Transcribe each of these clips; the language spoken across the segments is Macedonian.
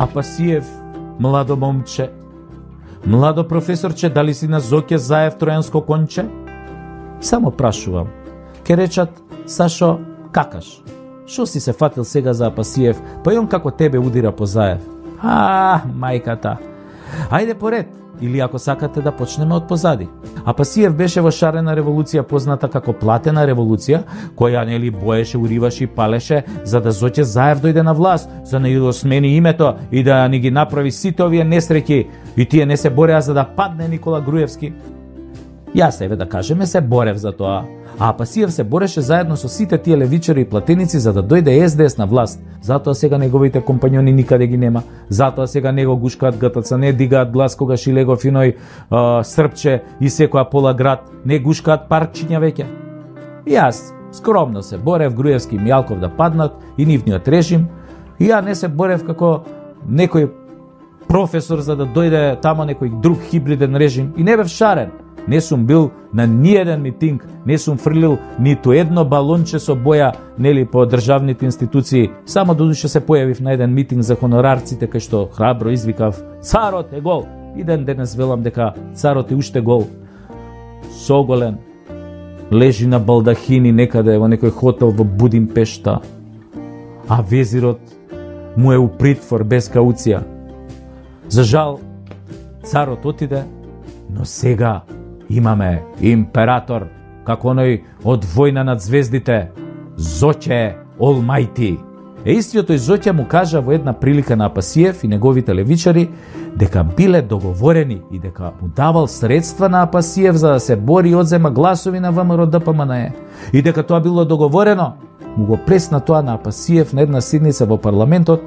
Апасиев, младо момче, младо професорче, дали си на Зоќе Заев тројанско конче? Само прашувам. Ке речат, Сашо, какаш? Шо си се фатил сега за Апасиев, па и он како тебе удира по Заев? Мајката. Ајде поред, или ако сакате да почнеме од позади. Апасиев беше во шарена револуција позната како платена револуција, која нели боеше, уриваше и палеше за да Зоќе Заев дојде на власт, за да ја смени името и да ни ги направи сите овие несреќи, и тие не се бореа за да падне Никола Груевски. Јас еве да кажеме се борев за тоа. А Апасиев се бореше заедно со сите тие левичари и платеници за да дојде СДС на власт. Затоа сега неговите компањони никаде ги нема. Затоа сега него гушкаат ГТЦ, не дигаат глас когаш и Лего Финој, Српче и секоја пола град, не гушкаат паркчиња веќе. И јас скромно се борев Груевски и Мјалков да паднат и нивниот режим. И ја не се борев како некој професор за да дојде тамо некој друг хибриден режим и не бев шарен. Не сум бил на ниеден митинг, не сум фрлил ниту едно балонче со боја нели по државните институции. Само додуше се појавив на еден митинг за хонорарците кај што храбро извикав: "Царот е гол!" И денес велам дека царот е уште гол. Соголен лежи на балдахини некаде во некој хотел во Будимпешта, а везирот му е у притвор без кауција. За жал, царот отиде, но сега имаме император, како оној од Војна над звездите, Зоќе Олмајти. Истиот тој Зоќе му кажа во една прилика на Апасиев и неговите левичари дека биле договорени и дека му давал средства на Апасиев за да се бори и одзема гласови на ВМРО ДПМНЕ. И дека тоа било договорено, му го пресна тоа на Апасиев на една седница во парламентот.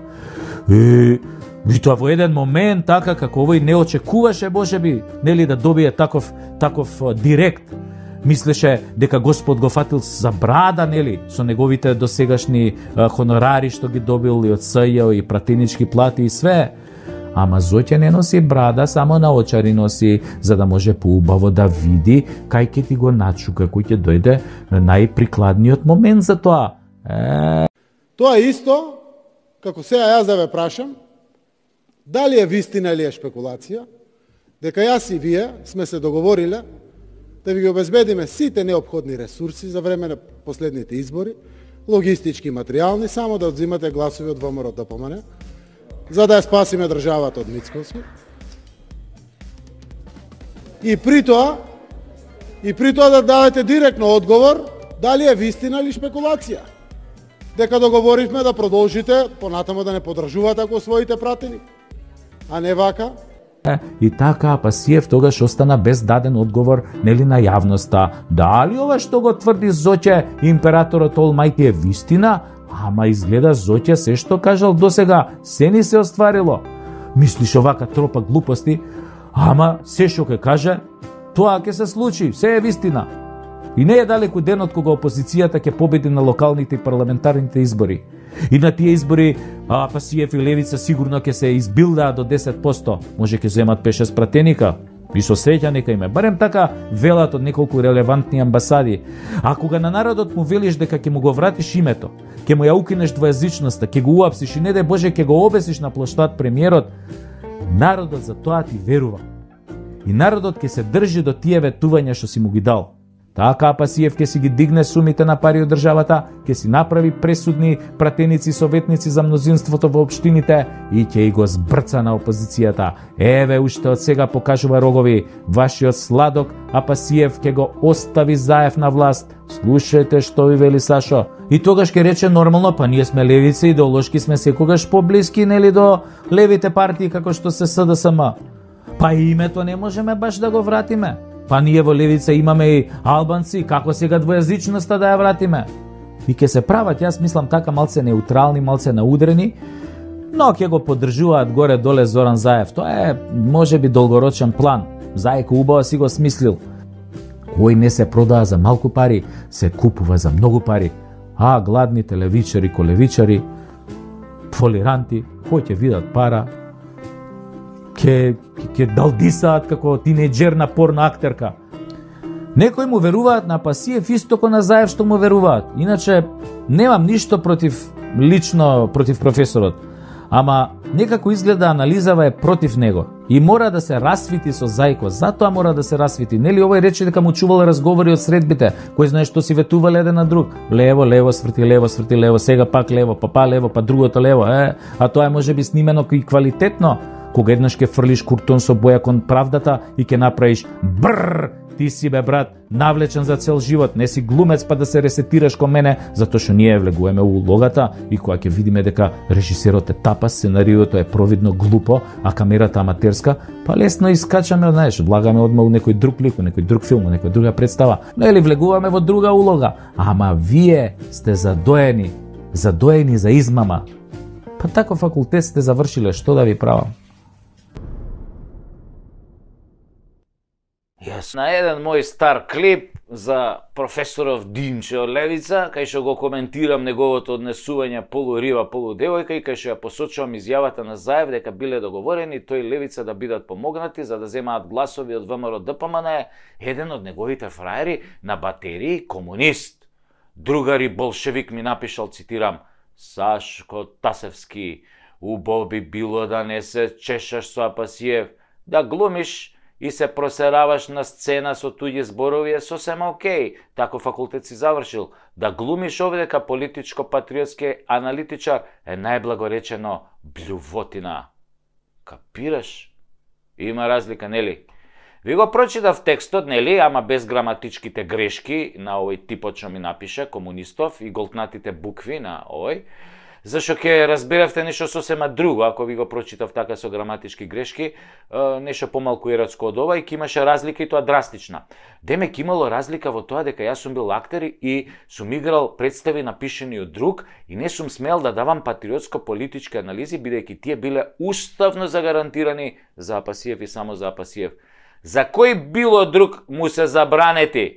И тоа во еден момент, така како овој не очекуваше можеби, нели да добие таков директ. Мислеше дека Господ го фатил за брада, нели, со неговите досегашни хонорари што ги добил и од СЈ и пратенички плати и све. Ама Зоќе не носи брада, само на очари носи, за да може поубаво да види кај ќе ти го начука, кој ќе дојде на најприкладниот момент за тоа. Тоа исто, како сега јас да ве прашам, дали е вистина или е шпекулација, дека јас и вие сме се договориле да ви ги обезбедиме сите неопходни ресурси за време на последните избори, логистички и материјални, само да одзимате гласови од ВМРО ДПМНЕ, за да ја спасиме државата од Мицкоски. И при тоа да дадете директно одговор дали е вистина или шпекулација. Дека договоривме да продолжите понатамо да не подржувате ако своите пратени, а не вака. И така Апасиев тогаш остана без даден одговор нели на јавноста. Дали ова што го тврди Зоќе императорот Олмајти е вистина? Ама изгледа Зоќе се што кажал досега се ни се остварило. Мислиш овака тропа глупости, ама се што ќе каже, тоа ќе се случи, се е вистина. И не е далеку денот кога опозицијата ќе победи на локалните и парламентарните избори. И на тие избори Апасиев и Левица сигурно ќе се избилдаа до 10%. Може ќе земат 5-6 пратеника. И со среќа нека име. Барем така велат од неколку релевантни амбасади. А кога на народот му велиш дека ќе му го вратиш името, ќе му ја укинеш двојазичноста, ќе го уапсиш и не дај Боже ќе го обесиш на плоштад премиерот, народот за тоа ти верува. И народот ќе се држи до тие ветувања што си му ги дал. Така Апасиев ќе си ги дигне сумите на пари од државата, ќе си направи пресудни пратеници и советници за мнозинството во општините и ќе и го збрца на опозицијата. Еве уште од сега покажува рогови, вашиот сладок Апасиев ќе го остави Заев на власт. Слушајте што ви вели Сашо. И тогаш ќе рече нормално, па ние сме левици, идеолошки сме секогаш поблиски нели до левите партии како што се СДСМ. Па името не можеме баш да го вратиме. Па ние во левица имаме и албанци, како сега двојазичноста да ја вратиме? И ќе се прават, јас мислам така малце неутрални, малце наудрени, но ќе го поддржуваат горе-доле Зоран Заев. Тоа е можеби долгорочен план. Зајко убаво си го смислил. Кој не се продава за малку пари, се купува за многу пари. А гладните левичари, колевичари, фолиранти, кој ќе видат пара, ќе далдисаат како тинејџер на порна актерка. Некои му веруваат на Апасиев исто како на Заев што му веруваат. Иначе немам ништо лично против професорот. Ама некако изгледа анализава е против него и мора да се расвити со Зајко. Затоа мора да се расвити. Нели овој рече дека му чувал разговори од средбите, кој знае што си ветувале еден на друг. Лево, лево, сврти лево, сега пак лево, па лево, па другото лево. А тоа е можеби снимено и квалитетно. Кога еднаш ке фрлиш куртон со боја кон правдата и ке направиш бррр, ти си бе брат, навлечен за цел живот, не си глумец па да се ресетираш кон мене, затоа што ние влегуваме у улогата и кога ќе видиме дека режисерот е тапас, сценариото е провидно глупо, а камерата аматерска, па лесно искачаме, знаеш, влагаме одма у некој друг лик, у некој друг филм, у некој друга представа, но или влегуваме во друга улога, ама вие сте задоени за измама. Па тако факултет сте завршиле, што да ви правам? На еден мој стар клип за професоров Димче од Левица, кај што го коментирам неговото однесување полуриба, полудевојка и кај што ја посочувам изјавата на Заев дека биле договорени тој Левица да бидат помогнати за да земаат гласови од ВМРО ДПМН, еден од неговите фраери на батерии комунист. Другари болшевик ми напишал, цитирам, Сашко Тасевски, убаво би било да не се чешаш со Апасиев, да глумиш и се просераваш на сцена со туѓи зборови е сосема окей. Тако факултет си завршил. Да глумиш овдека политичко-патриотски аналитичар е најблагоречено блювотина. Капираш? Има разлика, нели? Ви го прочитав текстот, нели, ама без граматичките грешки на овој типот што ми напиша, комунистов, и голтнатите букви на овој. Зашто ќе разберавте нешто сосема друго, ако ви го прочитав така со граматички грешки, нешто помалку еротско од ова и ќе имаше разлика и тоа драстична. Демек имало разлика во тоа дека јас сум бил актер и сум играл представи напишани од друг и не сум смел да давам патриотско-политички анализи, бидејќи тие биле уставно загарантирани за Апасиев и само за Апасиев. За кој било друг му се забранети?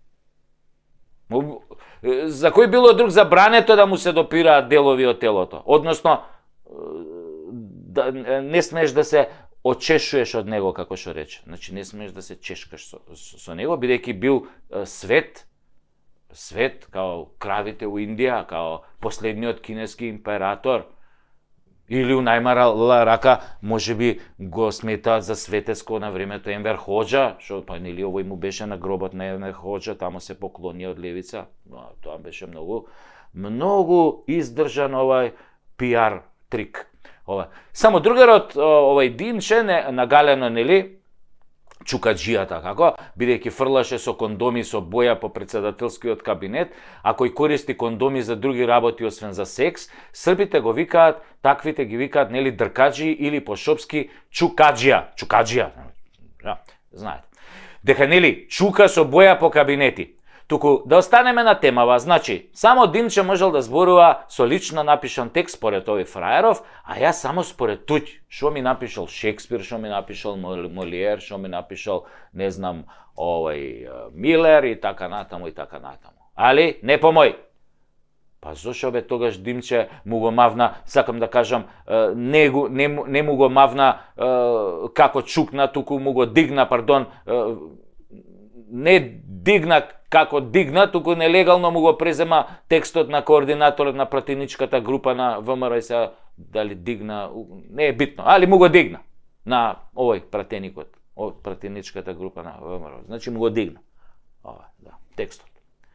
За кој било друг забрането да му се допираат делови од телото? Односно, да, не смееш да се очешуеш од него, како што рече. Значи, не смееш да се чешкаш со него, бидејќи бил свет, као кравите у Индија, као последниот кинески император, или у најмала рака, може би го сметаат за светеско на времето Енвер Хоџа, што па нели овој му беше на гробот на Енвер Хоџа, тамо се поклони од Левица. Тоа беше многу издржан овај пиар трик. Само другарот овај Димче нагалено нели чукаджијата како, бидејќи фрлаше со кондоми со боја по председателскиот кабинет, а кој користи кондоми за други работи освен за секс, србите го викаат, таквите ги викаат нели дркаджи или по шопски чукаджија. Знаете. Дека нели чука со боја по кабинети. Туку да останеме на темава, значи, само Димче можел да зборува со лично напишан текст според овој фраеров, а јас само според туѓ. Шо ми напишал Шекспир, шо ми напишал Молиер, шо ми напишал, не знам, Милер и така натаму и така натаму. Али, не по мој. Па зошо бе тогаш Димче му го мавна, сакам да кажам, не му го мавна како чукна, туку му го дигна, пардон, не дигна како дигна, туку нелегално му го презема текстот на координаторот на пратеничката група на ВМРО и се дали дигна, не е битно, али му го дигна на овој пратеникот, пратеничката група на ВМРО. Значи му го дигна. Текстот.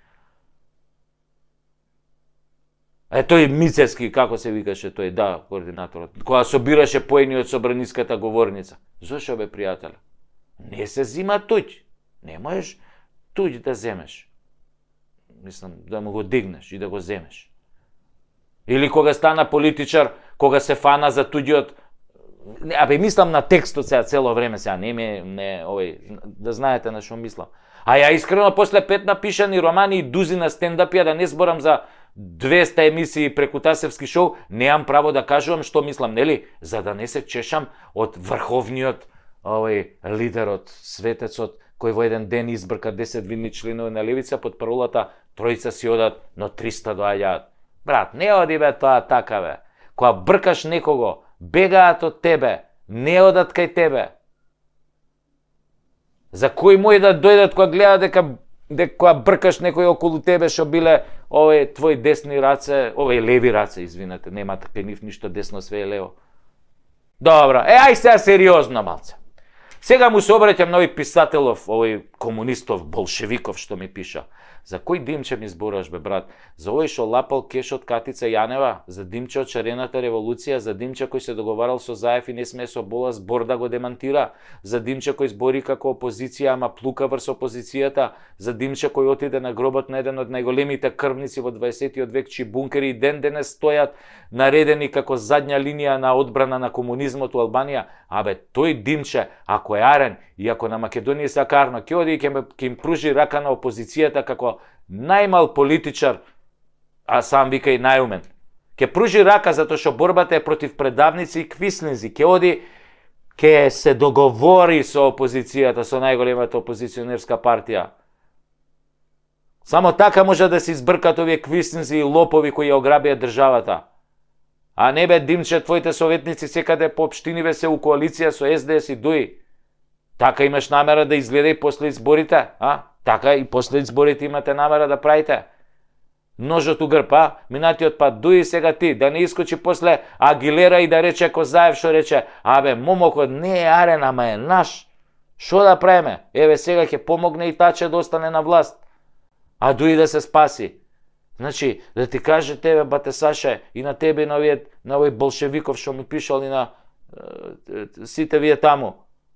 Тој Мицевски, како се викаше тој, координаторот, кога собираше поени од собраниската говорница. Зошо бе, пријателе? Не се зима туѓ. Не можеш туѓ да земеш. Мислам, да му го дигнеш и да го земеш. Или кога стана политичар, кога се фана за туѓиот... мислам на текстот сега цело време сега, да знаете на што мислам. А ја искрено после 5 напишани романи и дузина стендапија, да не зборам за 200 емисии преку Тасевски шоу, неам право да кажувам што мислам, нели? За да не се чешам од врховниот лидерот, светецот, кој во еден ден избрка 10 видни членови на Левица под паролата тројца си одат, но 300 доаѓаат. Брат, не оди бе тоа така бе. Кога бркаш некого, бегаат од тебе, не одат кај тебе. За кој мој да дојдат кога гледаат дека дека бркаш некој околу тебе што биле овој твои десни раце, овој леви раце, извинете, нема кај нив ништо десно, све е лево. Добро, ај сега сериозно малце. Сега му се обраќам на овој писателов, овој комунистов, болшевиков што ми пиша. За кој Димче ми збораш, бе, брат? За овој што лапал кеш од Катица Јанева? За Димче од Шарената револуција? За Димче кој се договарал со Заев и не смее со Бола збор да го демантира? За Димче кој збори како опозиција, ама плука врз опозицијата? За Димче кој отиде на гробот на еден од најголемите крвници во 20-тиот век, чии бункери и ден денес стојат наредени како задња линија на одбрана на комунизмот у Албанија? Абе, тој Димче, ако е арен и ако на Македонија се карно, ќе оди и ќе им пружи рака на опозицијата како најмал политичар, а сам вика и најумен. Ке пружи рака затоа што борбата е против предавници и квислинзи. Ке оди, ке се договори со опозицијата, со најголемата опозиционерска партија. Само така може да се избркат овие квислинзи и лопови кои ја ограбија државата. А не бе, Димче, твоите советници секаде по општиниве се у коалиција со СДС и ДУИ. Така имаш намера да изгледа и после изборите, а? Така и после изборите имате намера да правите. Ножот у грб, а? Минатиот пат ДУИ, сега ти, да не искочи после Агилера и да рече Козаев што рече, абе, момокот не е арен, ама е наш. Шо да правиме? Еве сега ќе помогне и Таче да остане на власт. А ДУИ да се спаси. Значи, да ти каже тебе, бате Саше, и на тебе и на овој болшевиков што ми пишал и на сите вие таму.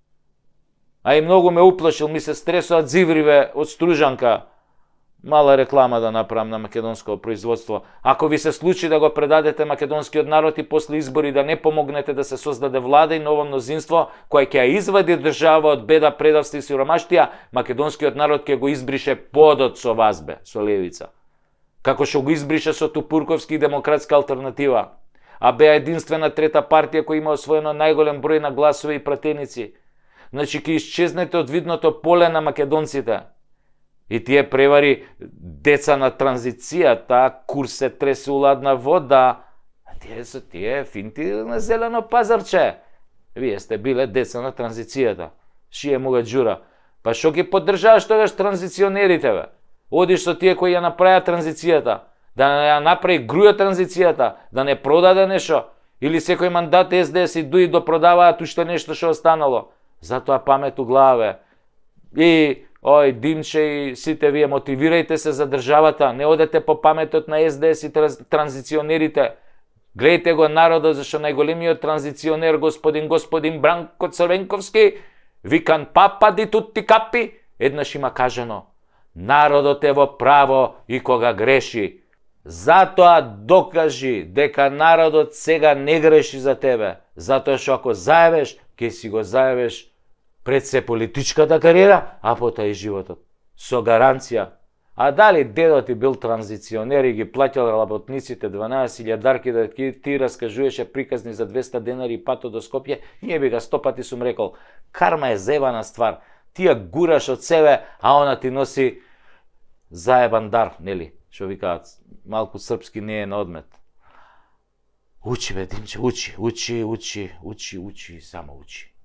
А и многу ме уплашил, ми се стресоат зивриве од Стружанка. Мала реклама да направам на македонско производство. Ако ви се случи да го предадете македонскиот народ и после избори да не помогнете да се создаде влада и ново мнозинство кој ќе ја извади држава од беда, предавство и сиромаштија, македонскиот народ ќе го избрише подот со вас, бе, со левица. Како што го избрише со Тупурковски и Демократска алтернатива. А беа единствена трета партија која има освоено најголем број на гласови и пратеници. Значи, ќе исчезнете од видното поле на македонците. И тие превари деца на транзицијата, курс се тресе у ладна вода, а тие се тие финти на зелено пазарче. Вие сте биле деца на транзицијата. Шие мога джура. Па шо ги поддржаваш тогаш транзиционерите, бе? Одиш со тие кои ја направиа транзицијата, да не ја направи груја транзицијата, да не продаде нешто, или секој мандат СДС и ДУИ допродаваат уште нешто што останало. Затоа памет у главе. И ој Димче и сите вие мотивирајте се за државата, не одете по паметот на СДС и транзиционерите. Гледајте го народот, зашто најголемиот транзиционер господин Бранко Црвенковски, викан папа ди тутти капи, еднаш има кажано: народот е во право и кога греши. Затоа докажи дека народот сега не греши за тебе, затоа што ако заебеш, ќе си го заебеш пред се политичката кариера, а потоа и животот. Со гаранција. А дали дедот ти бил транзиционер и ги плаќал работниците 12.000 дарки да ти раскажуваше приказни за 200 денари и пато до Скопје, ние би га 100 пати сум рекол, карма е зебана ствар. Ти ја гураш од себе, а она ти носи заебан дар, нели? Што викаат, малку српски не е на одмет. Учи, бе, Димче, учи, само учи.